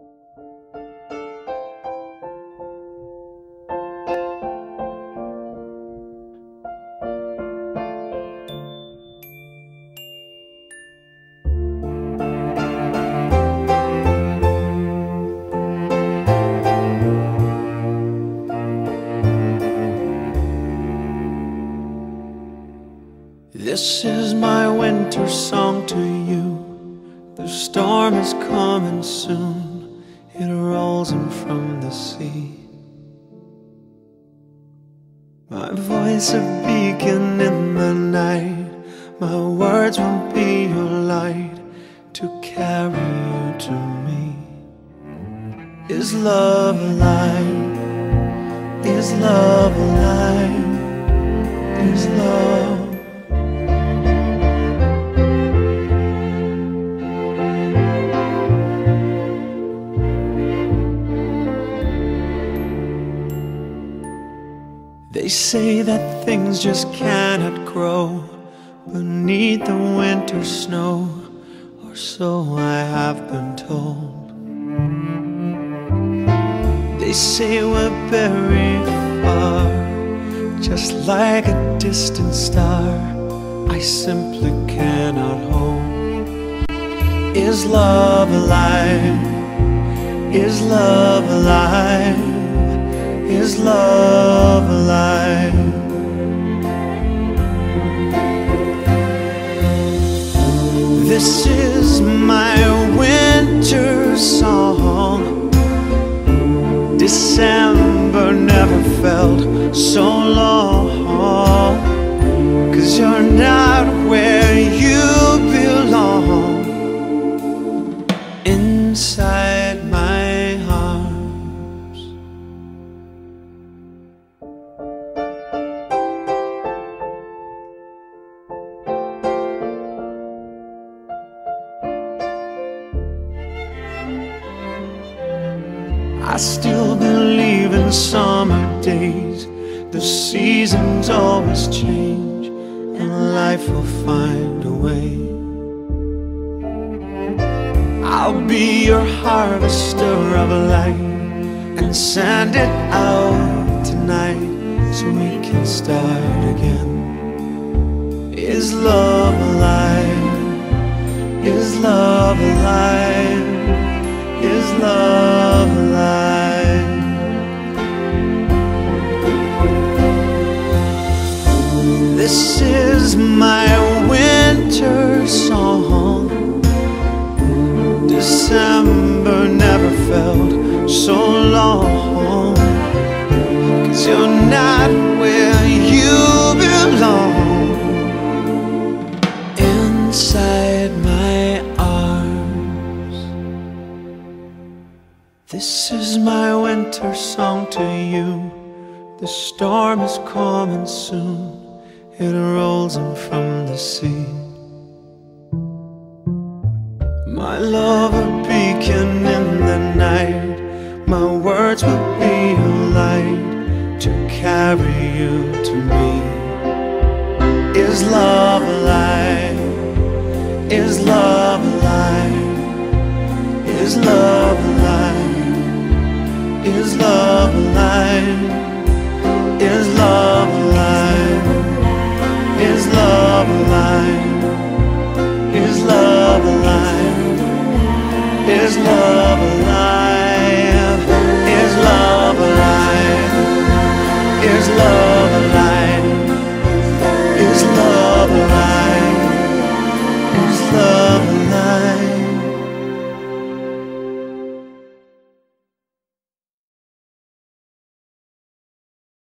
This is my winter song to you. The storm is coming soon. It rolls in from the sea. My voice a beacon in the night. My words will be your light to carry you to me. Is love alive? Is love alive? Is love? They say that things just cannot grow beneath the winter snow, or so I have been told. They say we're very far, just like a distant star I simply cannot hold. Is love alive? Is love alive? Is love alive? This is my winter song. December never felt so long, 'cause you're not where you belong. Inside my arms. I still believe in summer days. The seasons always change, and life will find a way. I'll be your harvester of light and send it out tonight so we can start again. Is love alive? Is love alive? Is love alive? This is my winter song. December never felt so long, 'cause you're not where you belong. Inside my arms. This is my winter song to you. The storm is coming soon. It rolls in from the sea. My love a beacon in the night. My words will be a light to carry you to me. Is love alive? Is love alive? Is love alive? Is love alive? Is love alive? Is love alive? Is love alive? Is love alive?